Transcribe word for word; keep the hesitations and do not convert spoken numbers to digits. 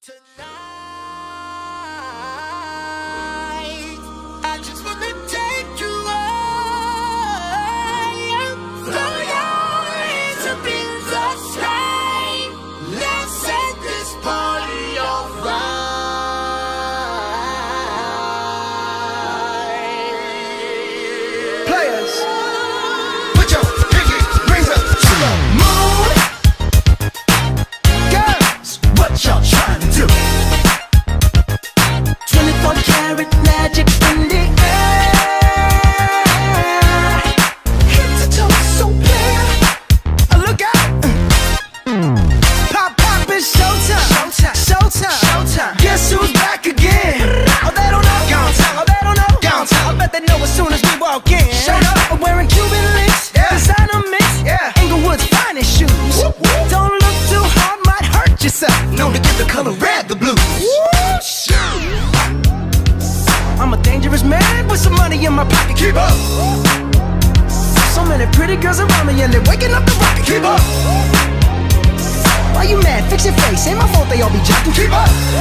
Tonight, I just wanna take you high. Throw your hands up in the sky. Let's set this party on fire. Players, put your pinky rings up to the moon. Girls, what y'all trying to do? twenty-four karat magic in the air. Head to toe so clear. Look out! Pop, pop, it's showtime. Showtime. Showtime. Showtime. Guess who's back again? Oh, they don't know. Gone time. Oh, they don't know. Gone time. I bet they know as soon as we walk in. Shut up. I'm wearing Cuban links. Yeah. Designer mix. Yeah. Inglewood's finest shoes. Whoop, whoop. Don't look too hard, might hurt yourself. Known to give the color red the blues. I'm a dangerous man with some money in my pocket. Keep up. So many pretty girls around me and they're waking up the rocket. Keep up. Why you mad? Fix your face. Ain't my fault they all be jocking. Keep up.